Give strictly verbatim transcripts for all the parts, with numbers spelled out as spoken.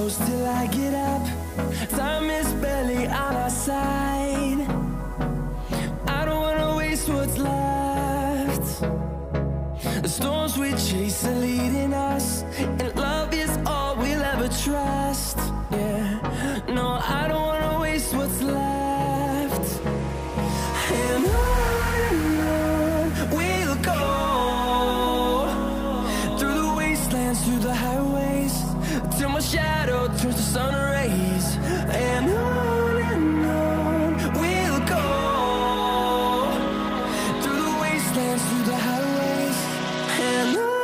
close till I get up. Time is barely on our side. I don't wanna waste what's left. The storms we chase are leading us, and love is all we'll ever trust. Yeah, no, I don't wanna waste what's left. And on and on we'll go, through the wastelands, through the highways, till my shadow turns to sun rays. And on and on we'll go, through the wastelands, through the highways, and on.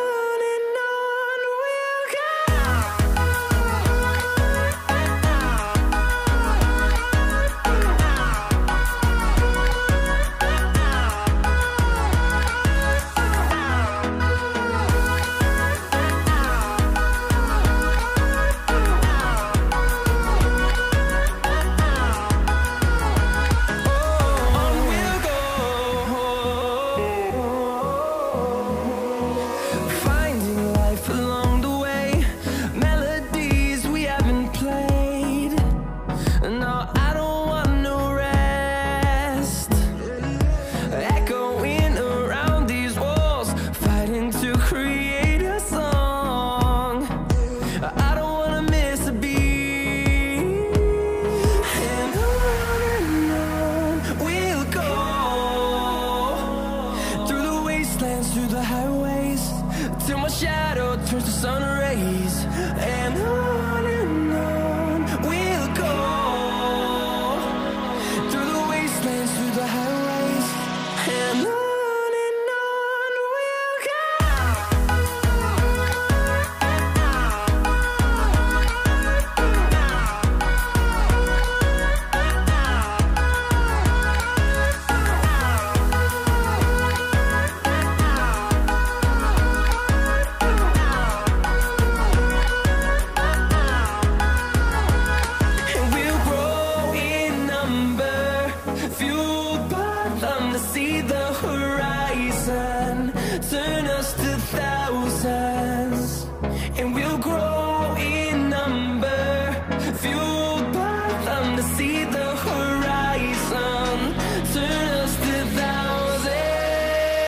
No,